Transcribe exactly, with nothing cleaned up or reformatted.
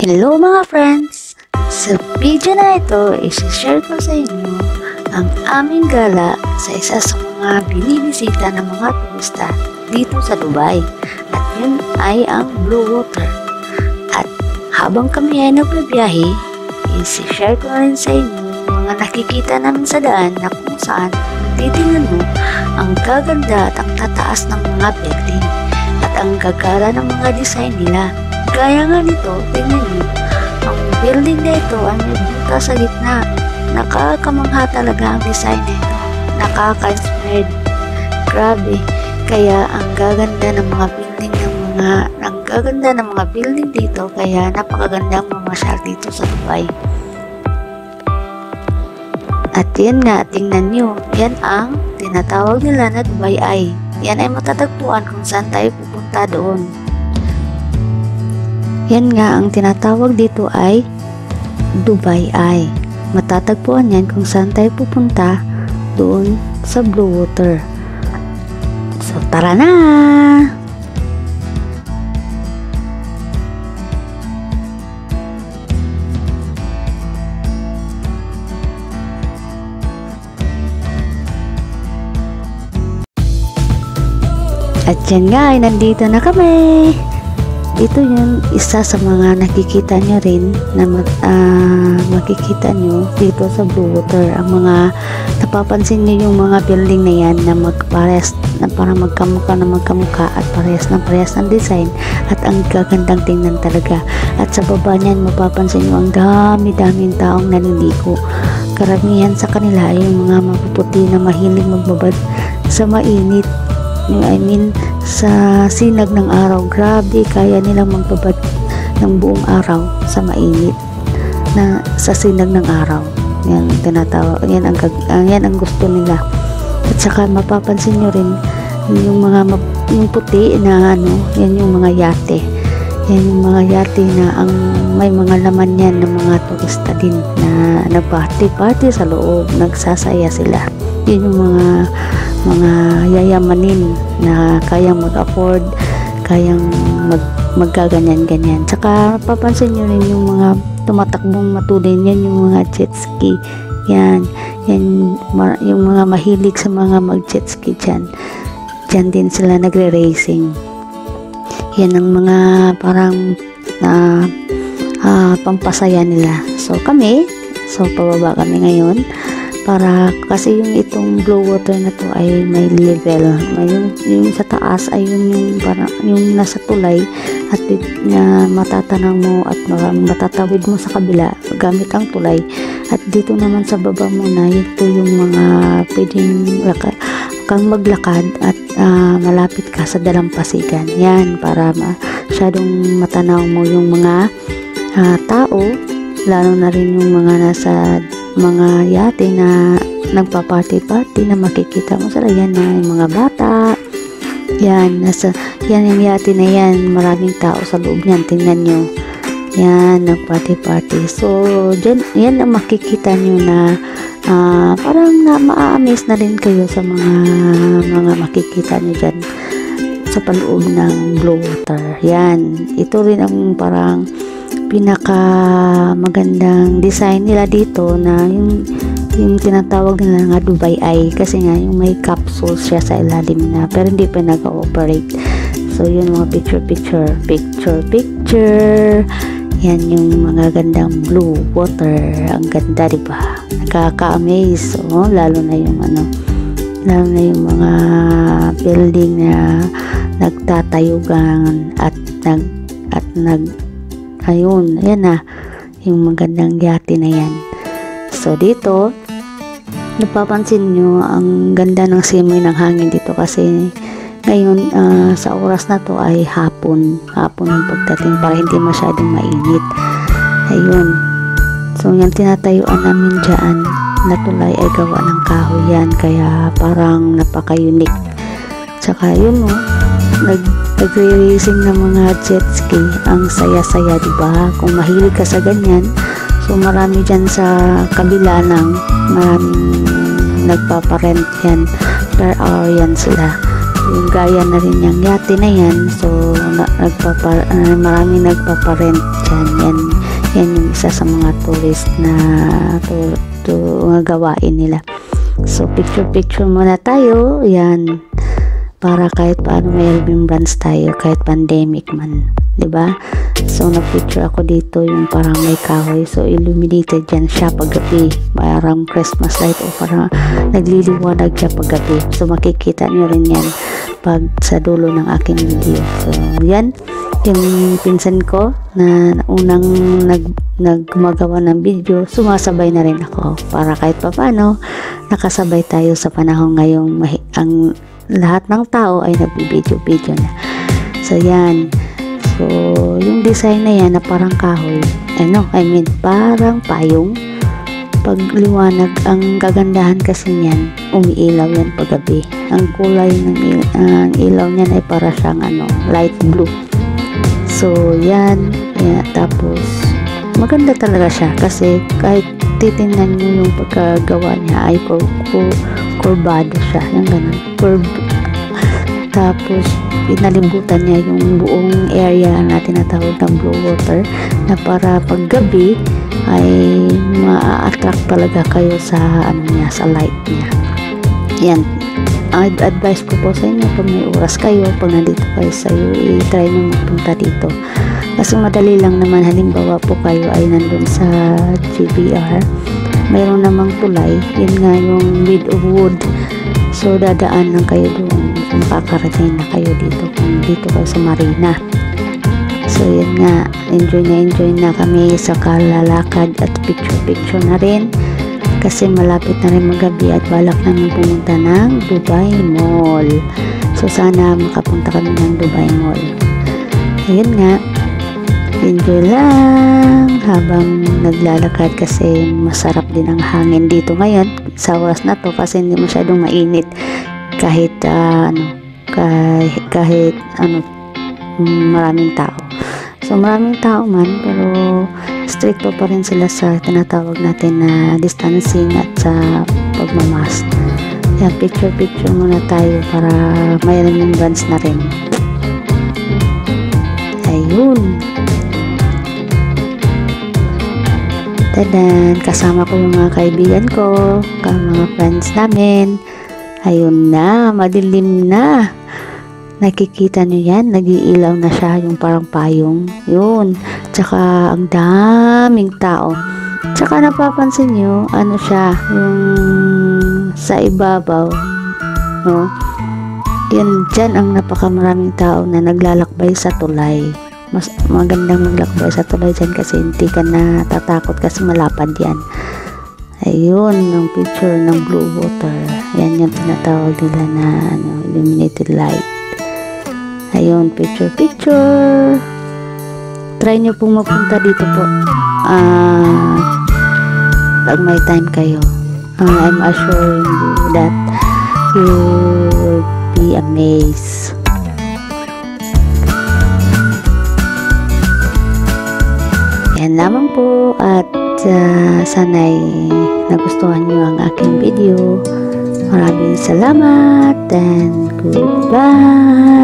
Hello mga friends! Sa video na ito, isi-share ko sa inyo ang aming gala sa isa sa mga binibisita ng mga turista dito sa Dubai. At yun ay ang Blue Water. At habang kami ay nagbibiyahe, isi-share ko rin sa inyo yung mga nakikita namin sa daan na kung saan titingnan mo ang gaganda at ang tataas ng mga building at ang gagara ng mga design nila. Gaya nga nito, tingnan nyo, ang building na ito ay may buta sa gitna. Nakakamangha talaga ang design nito. Nakaka-inspired. Grabe. Kaya ang gaganda ng mga building ng mga ang gaganda ng mga building dito, kaya napakagandang mamasyal dito sa Dubai. At yan nga, tingnan nyo, yan ang tinatawag nila na Dubai Eye. Yan ay matatagpuan kung saan tayo pupunta doon. Yan nga ang tinatawag dito ay Dubai Eye. Matatagpuan yan kung saan tayo pupunta doon sa Blue Water. So tara na! At yan nga ay nandito na kami. Ito yung isa sa mga nakikita nyo rin na uh, makikita nyo dito sa Blue Water. Ang mga napapansin nyo yung mga building na yan na magpares na para magkamukha na magkamukha at parehas na parehas ng design at ang gagandang tingnan talaga. At sa baba niyan mapapansin nyo ang dami-daming taong naliligo. Karamihan sa kanila ay yung mga mapuputi na mahilig magbabad sa mainit. I mean, sa sinag ng araw. Grabe, kaya nilang magbabad ng buong araw sa mainit na sa sinag ng araw. Yan tinatawag, yan ang yan ang gusto nila. At saka mapapansin nyo rin yung mga yung puti na ano, yan yung mga yate. Yan yung mga yate na ang may mga laman yan ng mga turista din na nagparty-party sa loob, nagsasaya sila. Yun yung mga mga yayamanin na kayang mag-afford, kayang mag maggaganyan-ganyan. Tsaka papansin nyo rin yung mga tumatakbong matulin, yan yung mga jet ski. Yan, yan yung mga mahilig sa mga mag-jet ski dyan. Dyan din sila nagre-racing. Yan ang mga parang uh, uh, pampasaya nila. So kami, so pababa kami ngayon. Para kasi yung itong Blue Water na to ay may level, may yung, yung sa taas ay yung yung, para, yung nasa tulay at na matatanaw mo at matatawid mo sa kabila gamit ang tulay, at dito naman sa baba mo na ito yung mga pwedeng laka, kang maglakad at uh, malapit ka sa dalampasigan. Yan para masyadong matanaw mo yung mga uh, tao, lalo na rin yung mga nasa mga yate na nagpa-party-party na makikita mo sila. Yan na yung mga bata. Yan, nasa, yan yung yate na yan. Maraming tao sa loob niyan. Tingnan nyo. Yan, nag-party-party. So, dyan, yan ang makikita nyo na uh, parang na maa-amaze na rin kayo sa mga mga makikita nyo dyan sa paloob ng Blue Water. Yan. Ito rin ang parang pinaka magandang design nila dito, na yung yung tinatawag nila nga Dubai Eye, kasi nga yung may capsule siya sa ilalim na pero hindi pa nag-ooperate. So yun, mga picture picture picture picture yan yung mga gandang Blue Water. Ang ganda, diba? Nakaka-amaze. So, lalo na yung ano lalo na yung mga building na nagtatayugan at nag at nag ayun, ayan na yung magandang yate na yan. So dito napapansin nyo ang ganda ng simoy ng hangin dito, kasi ngayon uh, sa oras na to ay hapon hapon ang pagdating para hindi masyadong mainit. Ayun, so yung tinatayuan namin dyan na tulay ay gawa ng kahoy yan, kaya parang napaka-unique. Tsaka yun, no, nag nagre-racing ng mga jet ski. Ang saya-saya, diba? Kung mahilig ka sa ganyan, so marami dyan sa kabila ng maraming nagpaparent yan, per hour yan sila. Yung gaya na rin yung yate na yan, so na, nagpapa, uh, maraming nagpaparent dyan. Yan, yan yung isa sa mga tourist na to, to, uh, gawain nila. So picture picture muna tayo, yan, para kahit paano may remembrance tayo kahit pandemic man, di ba? So nag-picture ako dito yung parang may kahoy, so illuminated yan siya paggabi, parang Christmas light o parang nagliliwanag siya paggabi. So makikita nyo rin yan pag sa dulo ng aking video. So yan yung pinsan ko na unang nag, nagmagawa ng video, sumasabay na rin ako para kahit pa paano nakasabay tayo sa panahon ngayong mahi ang lahat ng tao ay nagbibideo-video na. So yan, so yung design na yan na parang kahoy, ano, I mean parang payong, pag liwanag, ang gagandahan kasi niyan, umiilaw yan paggabi. Ang kulay ng il uh, ilaw niyan ay para siyang ano, light blue. So yan, yeah, tapos maganda talaga siya kasi kahit titingnan nyo yung pagkagawa niya ay kur kur kurbado siya, yung ganun, curb. Tapos pinalibutan niya yung buong area na tinatawag ng blue water, na para paggabi ay ma-attract talaga kayo sa ano niya, sa light niya. Yan, ang advice ko po sa inyo, pag may oras kayo, pag nandito kayo sa U A E, try nyo magpunta dito kasi madali lang naman. Halimbawa po kayo ay nandun sa G B R, mayroon namang tulay, yun nga yung made of wood, so dadaan lang kayo doon, so makakarating na kayo dito kung dito kayo sa Marina. So yun nga, enjoy na enjoy na kami sa kalalakad at picture picture na rin kasi malapit na rin magabi at balak namin pumunta ng Dubai Mall. So sana makapunta kami ng Dubai Mall. Ayun nga, enjoy lang habang naglalakad kasi masarap din ang hangin dito ngayon sa oras na to kasi hindi masyadong mainit kahit uh, ano kahit, kahit ano maraming tao. So maraming tao man, pero stricto pa rin sila sa tinatawag natin na distancing at sa pagmamask. Yan, picture picture muna tayo para may remembrance na rin. Ayun, tadan, kasama ko yung mga kaibigan ko, mga friends namin. Ayun na, madilim na. Nakikita nyo yan, nag-iilaw na siya, yung parang payong. Yun, tsaka ang daming tao. Tsaka napapansin nyo, ano siya, yung sa ibabaw, no? Yan, dyan ang napakamaraming tao na naglalakbay sa tulay. Mas magandang maglakbay sa tulay dyan kasi hindi ka na tatakot kasi malapad yan. Ayun, ang picture ng blue water. Yan yung tinatawag nila na ano, illuminated light. Ayun, picture picture. Try nyo pong mapunta dito po uh, pag may time kayo. uh, I'm assuring you that you will be amazed. Yan lamang po at uh, sana'y nagustuhan nyo ang aking video. Maraming salamat and goodbye.